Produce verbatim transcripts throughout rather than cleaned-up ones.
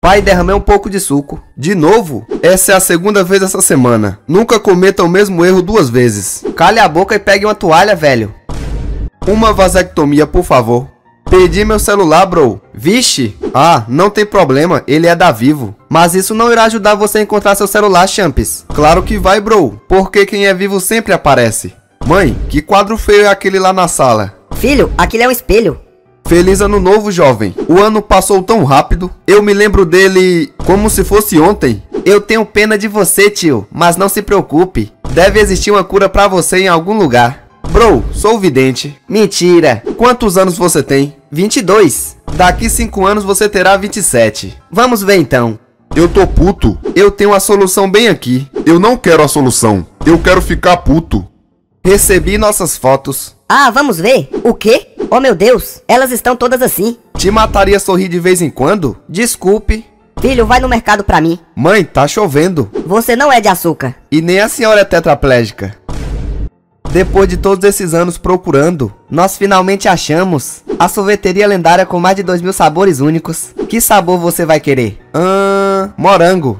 Pai, derramei um pouco de suco. De novo? Essa é a segunda vez essa semana. Nunca cometa o mesmo erro duas vezes. Cale a boca e pegue uma toalha, velho. Uma vasectomia, por favor. Perdi meu celular, bro. Vixe. Ah, não tem problema, ele é da Vivo. Mas isso não irá ajudar você a encontrar seu celular, Champs. Claro que vai, bro. Porque quem é vivo sempre aparece. Mãe, que quadro feio é aquele lá na sala? Filho, aquele é um espelho. Feliz ano novo, jovem. O ano passou tão rápido. Eu me lembro dele como se fosse ontem. Eu tenho pena de você, tio. Mas não se preocupe. Deve existir uma cura pra você em algum lugar. Bro, sou vidente. Mentira. Quantos anos você tem? vinte e dois. Daqui cinco anos você terá vinte e sete. Vamos ver então. Eu tô puto. Eu tenho a solução bem aqui. Eu não quero a solução. Eu quero ficar puto. Recebi nossas fotos. Ah, vamos ver? O quê? Oh meu Deus, elas estão todas assim. Te mataria sorrir de vez em quando? Desculpe. Filho, vai no mercado pra mim. Mãe, tá chovendo. Você não é de açúcar. E nem a senhora é tetraplégica. Depois de todos esses anos procurando, nós finalmente achamos a sorveteria lendária com mais de dois mil sabores únicos. Que sabor você vai querer? Ahn... morango.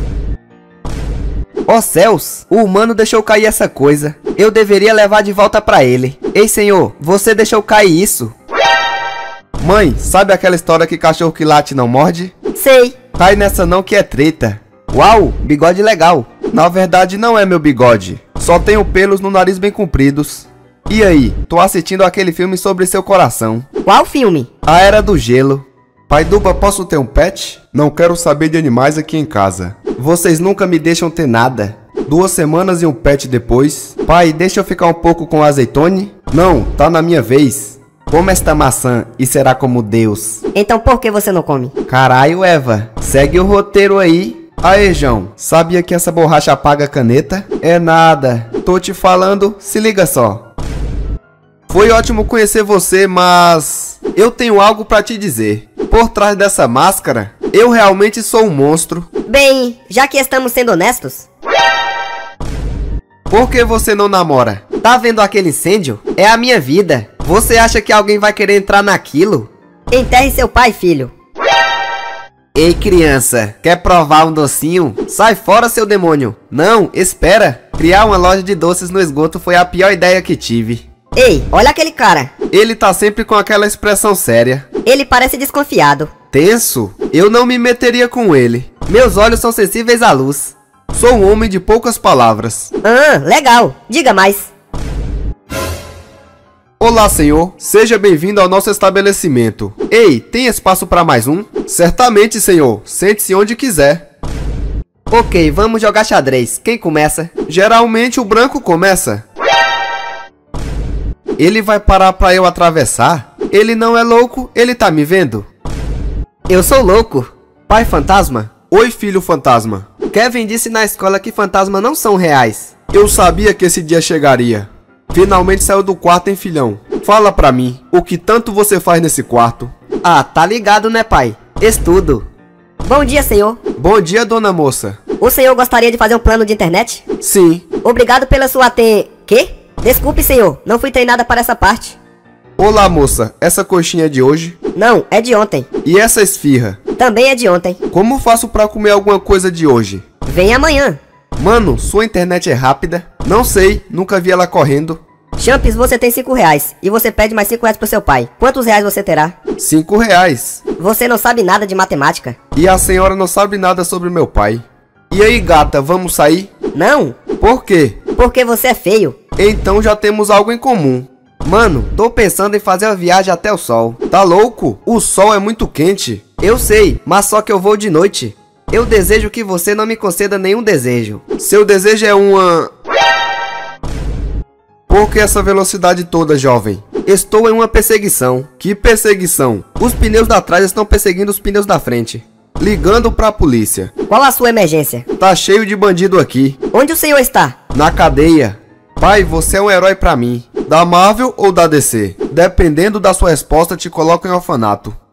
Oh céus, o humano deixou cair essa coisa. Eu deveria levar de volta pra ele. Ei senhor, você deixou cair isso? Mãe, sabe aquela história que cachorro que late não morde? Sei. Cai nessa não que é treta. Uau, bigode legal. Na verdade não é meu bigode. Só tenho pelos no nariz bem compridos. E aí, tô assistindo aquele filme sobre seu coração. Qual filme? A Era do Gelo. Pai Duba, posso ter um pet? Não quero saber de animais aqui em casa. Vocês nunca me deixam ter nada. Duas semanas e um pet depois. Pai, deixa eu ficar um pouco com o azeitone? Não, tá na minha vez. Come esta maçã e será como Deus. Então por que você não come? Caralho, Eva. Segue o roteiro aí. Aê, João, sabia que essa borracha apaga a caneta? É nada, tô te falando, se liga só. Foi ótimo conhecer você, mas eu tenho algo pra te dizer. Por trás dessa máscara, eu realmente sou um monstro. Bem, já que estamos sendo honestos. Por que você não namora? Tá vendo aquele incêndio? É a minha vida. Você acha que alguém vai querer entrar naquilo? Enterre seu pai, filho. Ei, criança, quer provar um docinho? Sai fora, seu demônio. Não, espera. Criar uma loja de doces no esgoto foi a pior ideia que tive. Ei, olha aquele cara. Ele tá sempre com aquela expressão séria. Ele parece desconfiado. Tenso? Eu não me meteria com ele. Meus olhos são sensíveis à luz. Sou um homem de poucas palavras. Ah, legal. Diga mais. Olá, senhor. Seja bem-vindo ao nosso estabelecimento. Ei, tem espaço para mais um? Certamente, senhor. Sente-se onde quiser. Ok, vamos jogar xadrez. Quem começa? Geralmente o branco começa. Ele vai parar pra eu atravessar? Ele não é louco, ele tá me vendo? Eu sou louco. Pai fantasma? Oi, filho fantasma. Kevin disse na escola que fantasmas não são reais. Eu sabia que esse dia chegaria. Finalmente saiu do quarto, hein, filhão? Fala pra mim, o que tanto você faz nesse quarto? Ah, tá ligado, né, pai? Estudo. Bom dia, senhor. Bom dia, dona moça. O senhor gostaria de fazer um plano de internet? Sim. Obrigado pela sua aten... Quê? Desculpe, senhor. Não fui treinada para essa parte. Olá, moça. Essa coxinha é de hoje? Não, é de ontem. E essa esfirra? Também é de ontem. Como faço pra comer alguma coisa de hoje? Vem amanhã. Mano, sua internet é rápida? Não sei, nunca vi ela correndo. Champs, você tem cinco reais. E você pede mais cinco reais pro seu pai. Quantos reais você terá? Cinco reais. Você não sabe nada de matemática. E a senhora não sabe nada sobre meu pai. E aí, gata, vamos sair? Não. Por quê? Porque você é feio. Então já temos algo em comum. Mano, tô pensando em fazer a viagem até o sol. Tá louco? O sol é muito quente. Eu sei, mas só que eu vou de noite. Eu desejo que você não me conceda nenhum desejo. Seu desejo é uma... Por que essa velocidade toda, jovem? Estou em uma perseguição. Que perseguição? Os pneus da trás estão perseguindo os pneus da frente. Ligando pra polícia. Qual a sua emergência? Tá cheio de bandido aqui. Onde o senhor está? Na cadeia. Pai, você é um herói pra mim. Da Marvel ou da D C? Dependendo da sua resposta, te coloco em orfanato.